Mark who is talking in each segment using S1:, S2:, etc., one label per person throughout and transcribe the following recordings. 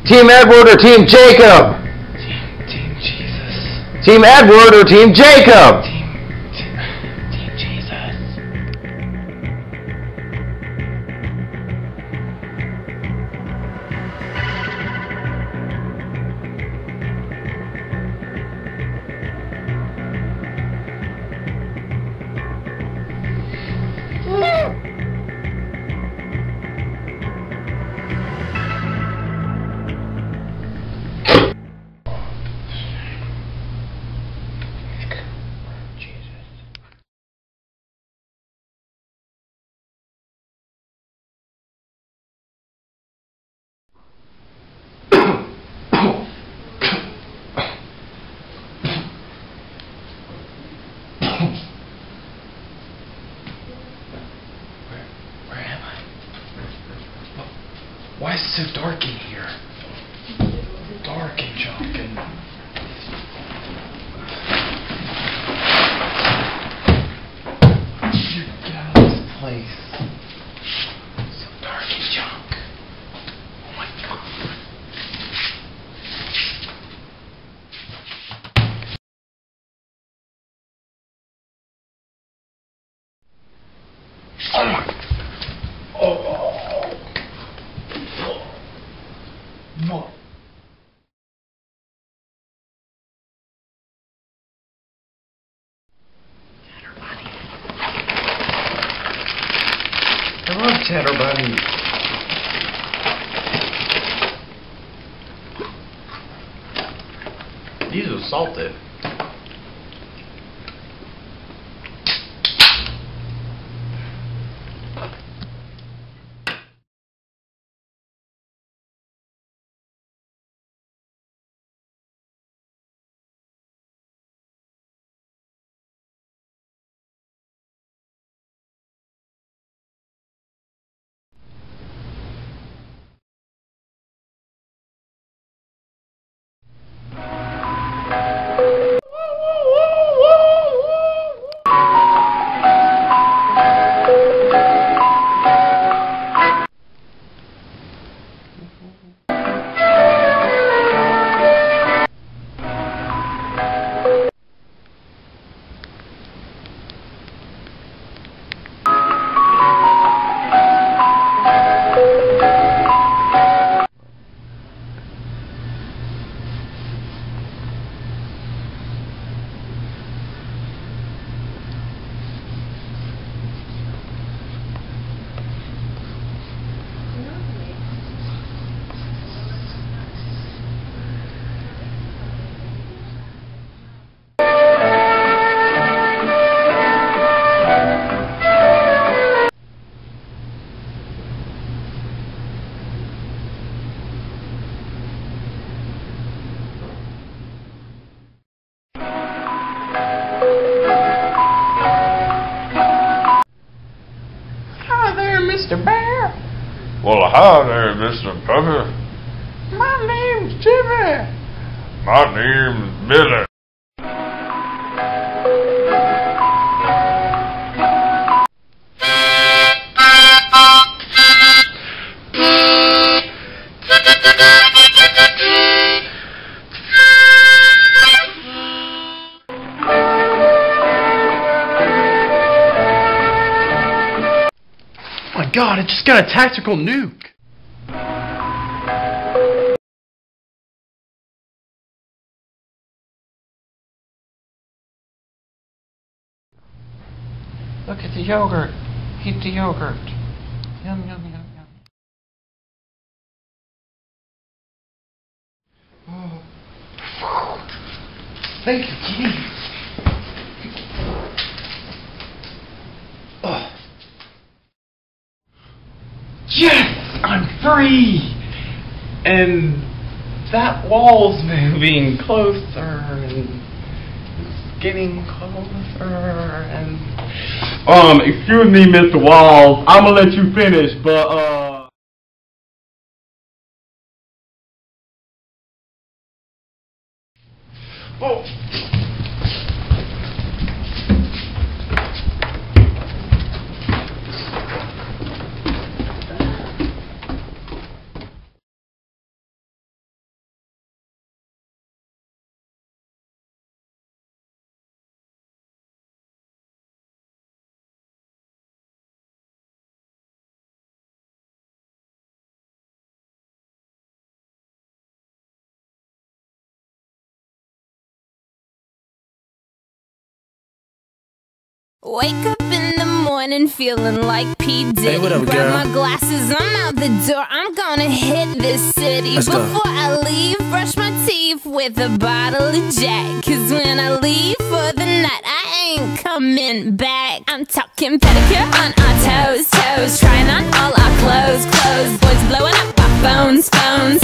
S1: Team Edward or Team Jacob?
S2: Team Jesus.
S1: Team Edward or Team Jacob?
S2: Team Jesus. Where am I? Why is it so dark in here? Dark and junk and... Get out of this place. So dark and junk. Oh my God. Oh my... Oh. No. Chatter Bunny. I love Chatter Bunny. These are salted. Mr. Bear.
S3: Well, hi there, Mr. Puppy.
S2: My name's Jimmy.
S3: My name's Billy.
S2: Oh my God, it just got a tactical nuke. Look at the yogurt. Eat the yogurt. Yum, yum, yum, yum. Oh. Thank you, Kitty. Oh. Yes! I'm free! And that wall's moving closer and it's getting closer and... excuse me, Mr. Walls. I'm gonna let you finish, but, Oh!
S4: Wake up in the morning feeling like P. Diddy.
S5: Hey, what up,
S4: Grab
S5: girl?
S4: my glasses, I'm out the door. I'm gonna hit this city.
S5: Let's go.
S4: Before I leave, brush my teeth with a bottle of Jack. Cause when I leave for the night, I ain't coming back. I'm talking pedicure on our toes, toes. Trying on all our clothes, clothes. Boys blowing up our phones, phones.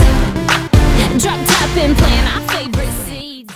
S4: Drop top and playing our favorite CD.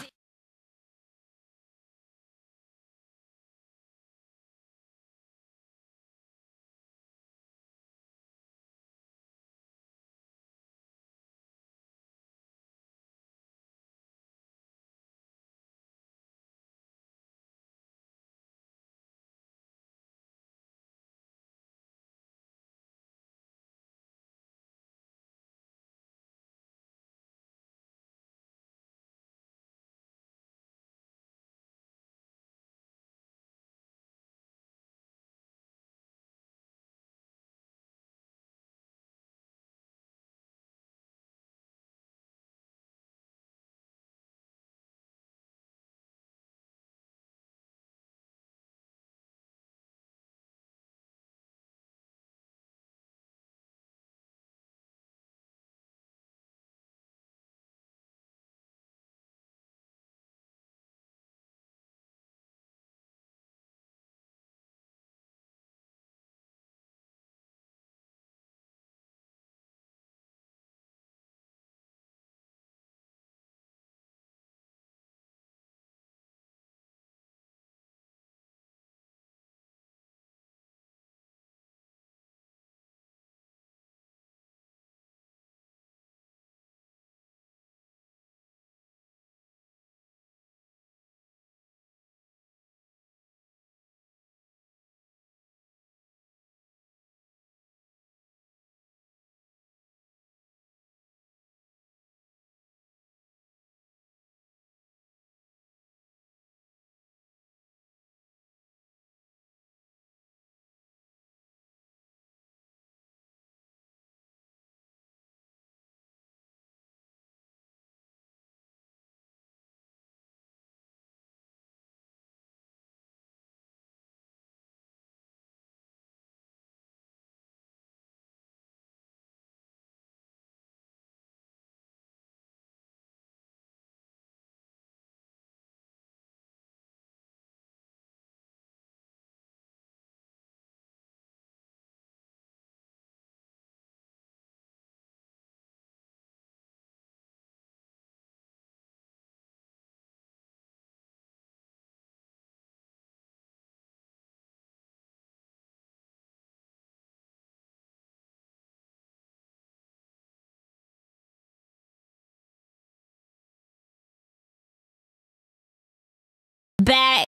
S4: Back.